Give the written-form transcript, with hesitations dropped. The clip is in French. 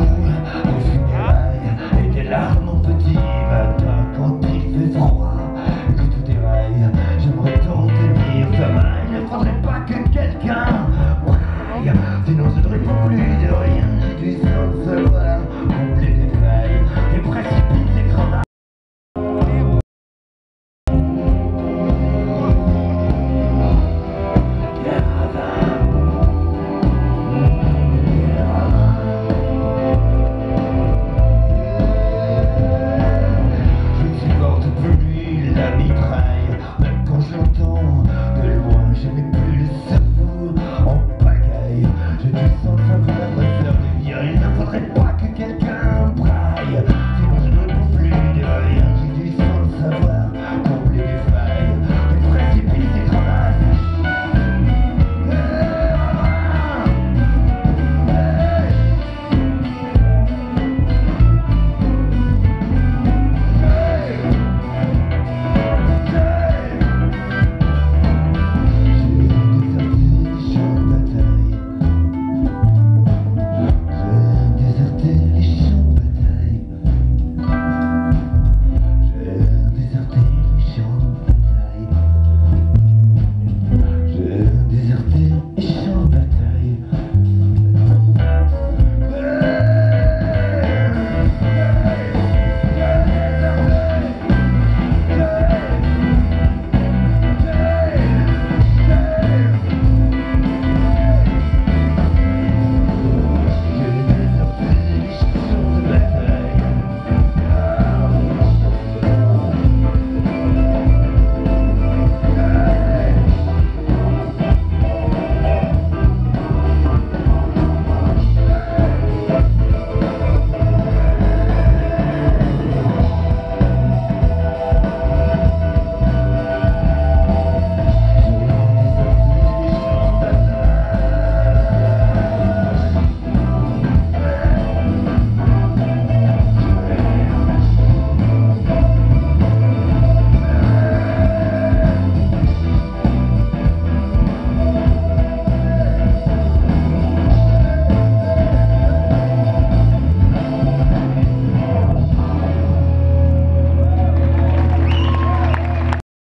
aux funérailles et des larmes, mon petit matin quand il fait froid, que tout déraille. J'aimerais tant te dire, femme, il ne faudrait pas que quelqu'un braille, sinon je n'aurais pas plus de rien du sans savoir combler des failles, des précipices, des grenades. La mitraille, même quand j'entends de loin, je n'ai plus le cerveau en pagaille. J'ai du sang savoir ma sœur de dire, il ne faudrait pas que quelqu'un